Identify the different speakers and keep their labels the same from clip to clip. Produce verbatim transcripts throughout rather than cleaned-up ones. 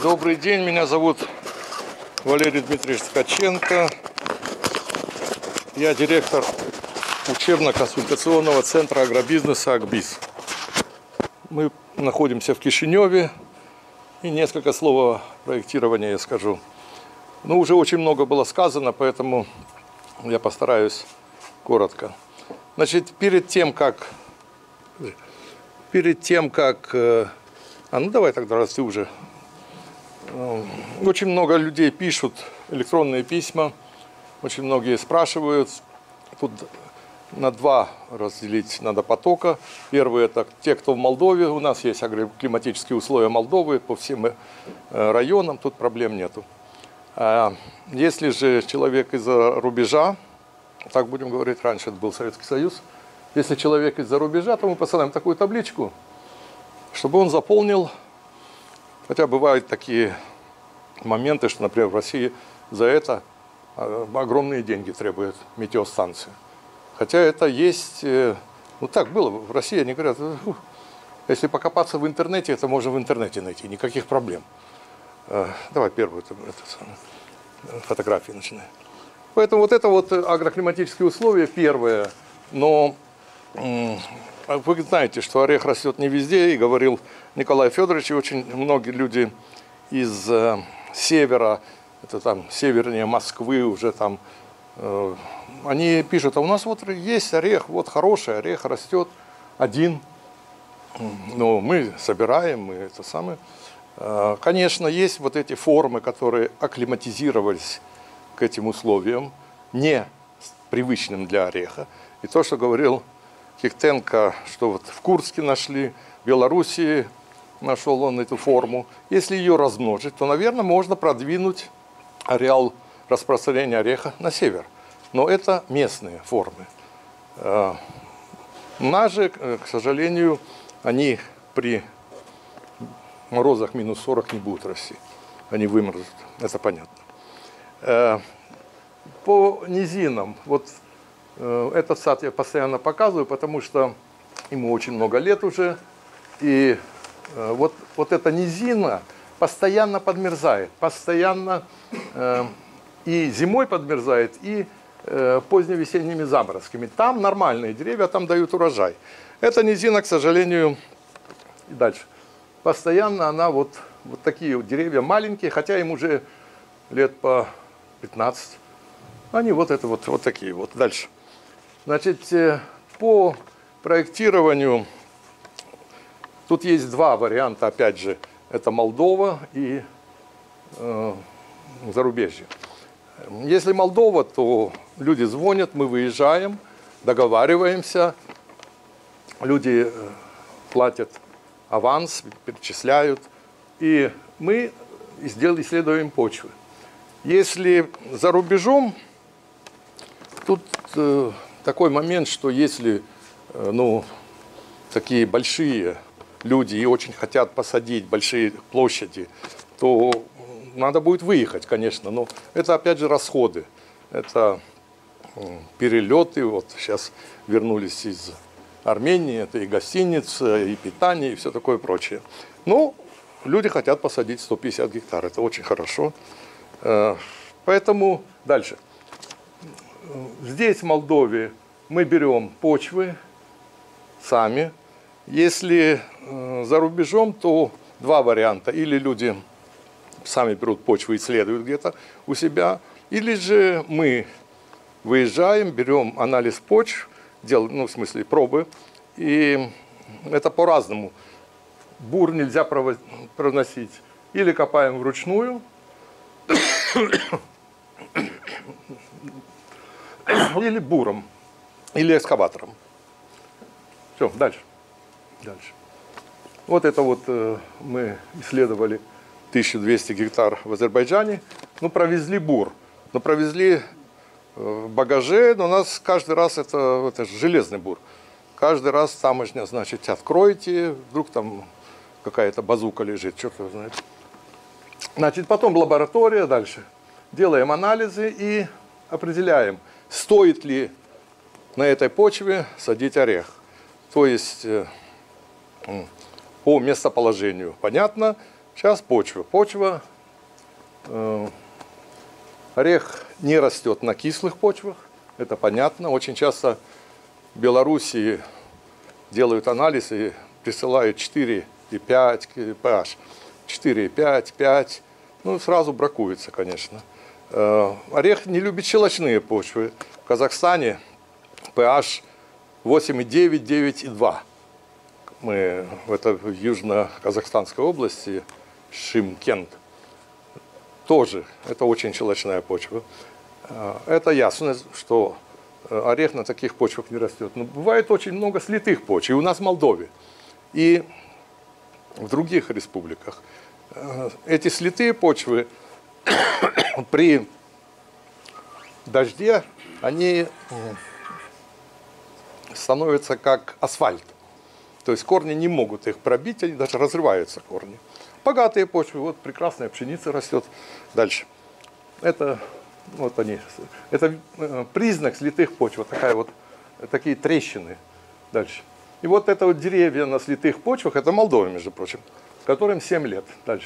Speaker 1: Добрый день, меня зовут Валерий Дмитриевич Ткаченко. Я директор учебно-консультационного центра агробизнеса «Агбиз». Мы находимся в Кишиневе, и несколько слов о проектировании я скажу. Ну, уже очень много было сказано, поэтому я постараюсь коротко. Значит, перед тем, как... Перед тем, как... А ну, давай тогда, раз ты уже... Очень много людей пишут электронные письма, очень многие спрашивают. Тут на два разделить надо потока. Первый – это те, кто в Молдове. У нас есть агроклиматические условия Молдовы по всем районам, тут проблем нету. А если же человек из-за рубежа, так будем говорить, раньше это был Советский Союз, если человек из-за рубежа, то мы посылаем такую табличку, чтобы он заполнил. Хотя бывают такие моменты, что, например, в России за это огромные деньги требует метеостанция. Хотя это есть, ну так было, в России они говорят, если покопаться в интернете, это можно в интернете найти, никаких проблем. Давай первую эту, эту, фотографию начинаем. Поэтому вот это вот агроклиматические условия первое, но вы знаете, что орех растет не везде, и говорил Николай Федорович, и очень многие люди из э, севера, это там севернее Москвы уже там, э, они пишут, а у нас вот есть орех, вот хороший орех растет один, но мы собираем, мы это самое. Э, конечно, есть вот эти формы, которые акклиматизировались к этим условиям, не привычным для ореха. И то, что говорил Кихтенко, что вот в Курске нашли, в Белоруссии нашел он эту форму. Если ее размножить, то, наверное, можно продвинуть ареал распространения ореха на север. Но это местные формы. У нас же, к сожалению, они при морозах минус сорок не будут расти. Они вымрзнут, это понятно. По низинам, вот этот сад я постоянно показываю, потому что ему очень много лет уже. И вот, вот эта низина постоянно подмерзает. Постоянно э, и зимой подмерзает, и э, поздневесенними заморозками. Там нормальные деревья, там дают урожай. Эта низина, к сожалению, и дальше. Постоянно она вот, вот такие вот деревья маленькие, хотя им уже лет по пятнадцать. Они вот это вот, вот такие вот. Дальше. Значит, по проектированию тут есть два варианта, опять же, это Молдова и э, зарубежье. Если Молдова, то люди звонят, мы выезжаем, договариваемся, люди платят аванс, перечисляют, и мы исследуем почвы. Если за рубежом, тут э, такой момент, что если э, ну, такие большие люди и очень хотят посадить большие площади, то надо будет выехать, конечно, но это опять же расходы, это перелеты, вот сейчас вернулись из Армении, это и гостиница, и питание, и все такое прочее. Но люди хотят посадить сто пятьдесят гектар, это очень хорошо. Поэтому дальше. Здесь, в Молдове, мы берем почвы сами. Если э, за рубежом, то два варианта. Или люди сами берут почву и исследуют где-то у себя, или же мы выезжаем, берем анализ почв, делаем, ну, в смысле пробы, и это по-разному. Бур нельзя проносить. Или копаем вручную, или буром, или экскаватором. Все, дальше. Дальше. Вот это вот э, мы исследовали тысячу двести гектар в Азербайджане. Ну, провезли бур. Но провезли э, в багаже, но у нас каждый раз это, это же железный бур. Каждый раз тамошня, значит, откройте, вдруг там какая-то базука лежит, черт его знает. Значит, потом лаборатория, дальше. Делаем анализы и определяем, стоит ли на этой почве садить орех. То есть по местоположению понятно, Сейчас почва. Почва, э, орех не растет на кислых почвах, это понятно. Очень часто в Белоруссии делают анализ и присылают четыре и пять pH. четыре и пять, пять, ну сразу бракуется, конечно. Э, орех не любит щелочные почвы. В Казахстане pH восемь и девять, девять и два. Мы в это в южно-казахстанской области, Шымкент, тоже это очень щелочная почва. Это ясно, что орех на таких почвах не растет. Но бывает очень много слитых почв, и у нас в Молдове, и в других республиках. Эти слитые почвы при дожде, они становятся как асфальт. То есть корни не могут их пробить, они даже разрываются корни. Богатые почвы, вот прекрасная пшеница растет. Дальше. Это, вот они, это признак слитых почв, вот такая вот, такие трещины. Дальше. И вот это вот деревья на слитых почвах, это Молдова, между прочим, которым семь лет. Дальше.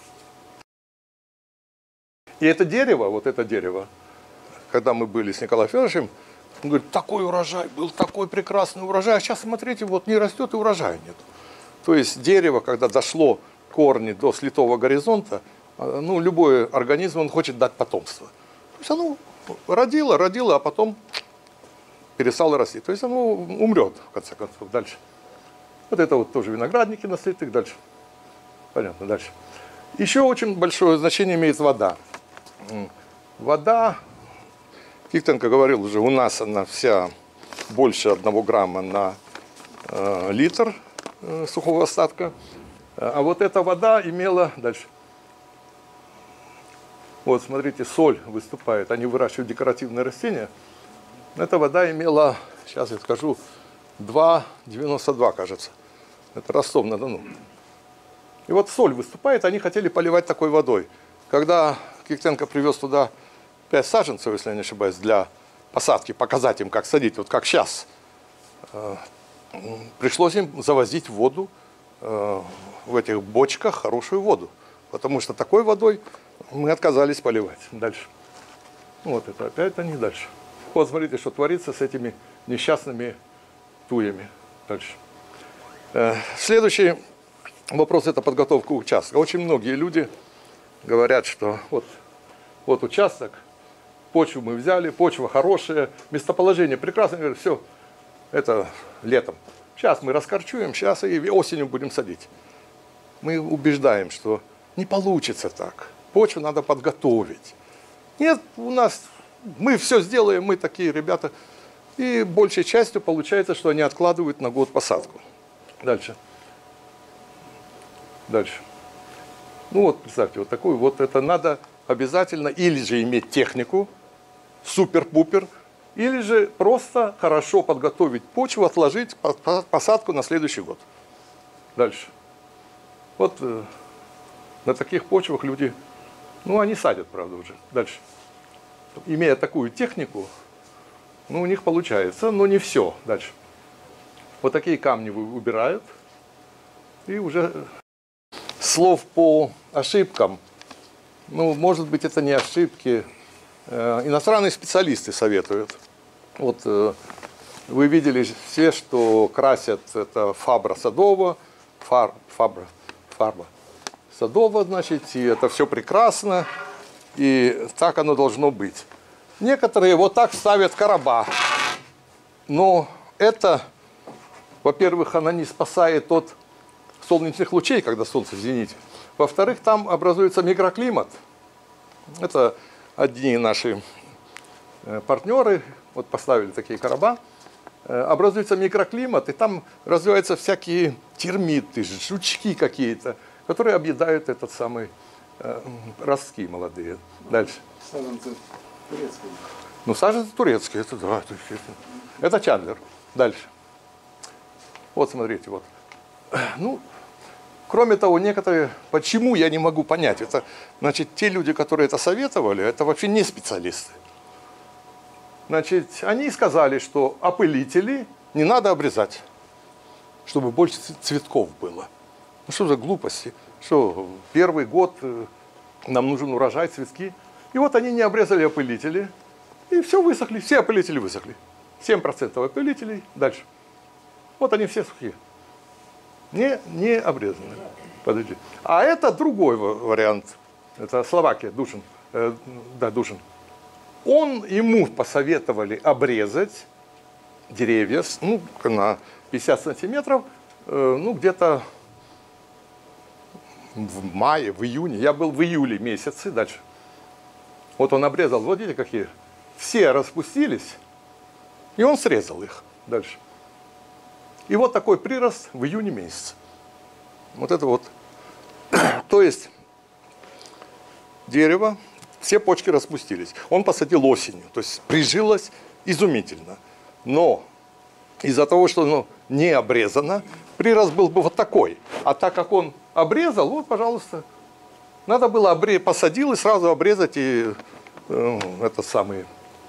Speaker 1: И это дерево, вот это дерево, когда мы были с Николаем Федоровичем, он говорит, такой урожай был, такой прекрасный урожай, а сейчас, смотрите, вот не растет и урожая нет. То есть дерево, когда дошло корни до слитого горизонта, ну, любой организм, он хочет дать потомство. То есть оно родило, родило, а потом перестало расти. То есть оно умрет, в конце концов, дальше. Вот это вот тоже виноградники на слитых, дальше. Понятно, дальше. Еще очень большое значение имеет вода. Вода, Киктенко говорил уже, у нас она вся больше одного грамма на э, литр э, сухого остатка. А вот эта вода имела, дальше, вот смотрите, соль выступает, они выращивают декоративные растения. Эта вода имела, сейчас я скажу, два девяносто два, кажется. Это Ростов-на-Дону. И вот соль выступает, они хотели поливать такой водой. Когда Киктенко привез туда пять саженцев, если я не ошибаюсь, для посадки, показать им, как садить, вот как сейчас, пришлось им завозить воду, в этих бочках хорошую воду, потому что такой водой мы отказались поливать. Дальше. Вот это опять они дальше. Вот смотрите, что творится с этими несчастными туями. Дальше. Следующий вопрос – это подготовка участка. Очень многие люди говорят, что вот, вот участок, почву мы взяли, почва хорошая, местоположение прекрасное, говорят, все, это летом. Сейчас мы раскорчуем, сейчас и осенью будем садить. Мы убеждаем, что не получится так. Почву надо подготовить. Нет, у нас, мы все сделаем, мы такие ребята. И большей частью получается, что они откладывают на год посадку. Дальше. Дальше. Ну вот, представьте, вот такую вот это надо обязательно или же иметь технику, супер-пупер, или же просто хорошо подготовить почву, отложить посадку на следующий год. Дальше. Вот э, на таких почвах люди, ну они садят, правда, уже. Дальше. Имея такую технику, ну у них получается, но не все. Дальше. Вот такие камни убирают. И уже слов по ошибкам. Ну, может быть, это не ошибки. Э, иностранные специалисты советуют. Вот э, вы видели все, что красят это фабра садова, фар, фабра, фарба садова, значит, и это все прекрасно, и так оно должно быть. Некоторые вот так ставят короба, но это, во-первых, она не спасает от солнечных лучей, когда солнце в зените. Во-вторых, там образуется микроклимат. Это одни наши партнеры, вот поставили такие короба, образуется микроклимат, и там развиваются всякие термиты, жучки какие-то, которые объедают этот самый э, ростки молодые. Дальше.
Speaker 2: Саженцы турецкие.
Speaker 1: Ну, саженцы турецкие, это да, это, это Чандлер. Дальше. Вот смотрите, вот. Ну, кроме того, некоторые, почему я не могу понять, это, значит, те люди, которые это советовали, это вообще не специалисты. Значит, они сказали, что опылители не надо обрезать, чтобы больше цветков было. Ну что за глупости? Что первый год э, нам нужен урожай, цветки. И вот они не обрезали опылители. И все высохли, все опылители высохли. семь процентов опылителей, дальше. Вот они все сухие. Не, не обрезаны. Подожди. А это другой вариант. Это Словакия, Душин. Э, да, Душин. Он, ему посоветовали обрезать деревья, ну, на пятьдесят сантиметров, э, ну, где-то в мае, в июне. Я был в июле месяце, дальше. Вот он обрезал, вот видите, какие. Все распустились, и он срезал их дальше. И вот такой прирост в июне месяце. Вот это вот. То есть дерево, все почки распустились. Он посадил осенью, то есть прижилось изумительно. Но из-за того, что оно не обрезано, прирост был бы вот такой. А так как он обрезал, вот, пожалуйста, надо было обрезать, посадил и сразу обрезать и э, это самое.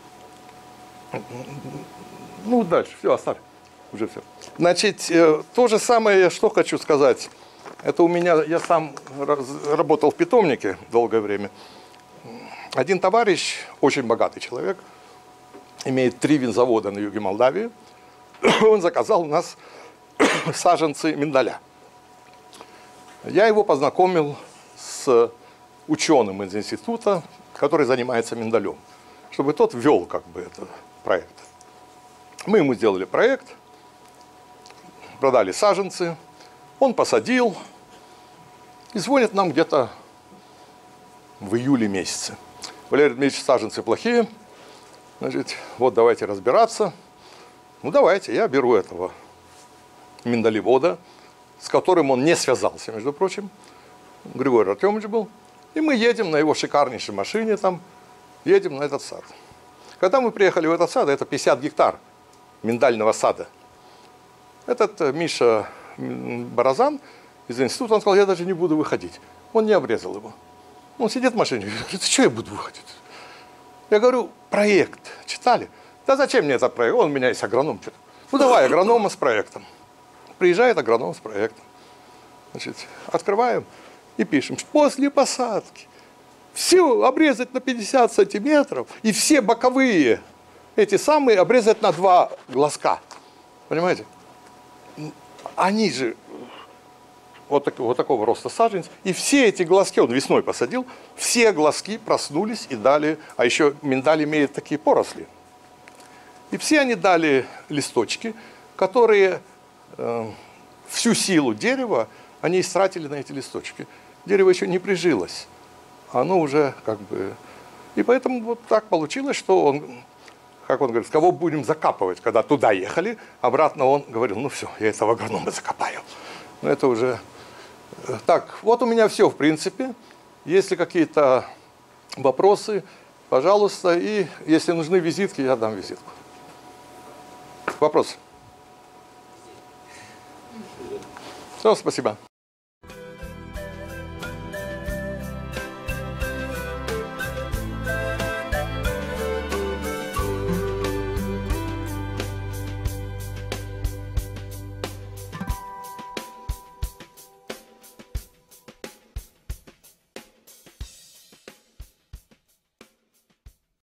Speaker 1: Ну, дальше, все, оставь. Уже все. Значит, э, то же самое, что хочу сказать. Это у меня, я сам раз, работал в питомнике долгое время. Один товарищ, очень богатый человек, имеет три винзавода на юге Молдавии. Он заказал у нас саженцы миндаля. Я его познакомил с ученым из института, который занимается миндалем, чтобы тот вел как бы этот проект. Мы ему сделали проект, продали саженцы, он посадил и звонит нам где-то в июле месяце. Валерий Дмитриевич, саженцы плохие, значит, вот давайте разбираться. Ну давайте, я беру этого миндалевода, с которым он не связался, между прочим, Григорий Артемович был, и мы едем на его шикарнейшей машине, там, едем на этот сад. Когда мы приехали в этот сад, это пятьдесят гектар миндального сада. Этот Миша Баразан из института, он сказал, я даже не буду выходить. Он не обрезал его. Он сидит в машине, говорит, что я буду выходить? Я говорю, проект читали? Да зачем мне этот проект? Он у меня есть агроном. Что-то. Ну давай, агронома с проектом. Приезжает агроном с проектом. Значит, открываем и пишем, после посадки все обрезать на пятьдесят сантиметров и все боковые эти самые обрезать на два глазка. Понимаете? Они же вот, так, вот такого роста саженец. И все эти глазки, он весной посадил, все глазки проснулись и дали, а еще миндаль имеет такие поросли. И все они дали листочки, которые э, всю силу дерева они истратили на эти листочки. Дерево еще не прижилось. Оно уже как бы... И поэтому вот так получилось, что он, как он говорит, кого будем закапывать, когда туда ехали, обратно он говорил, ну все, я этого агронома закопаю. Но это уже... Так, вот у меня все, в принципе. Если какие-то вопросы, пожалуйста. И если нужны визитки, я дам визитку. Вопрос? Все, спасибо.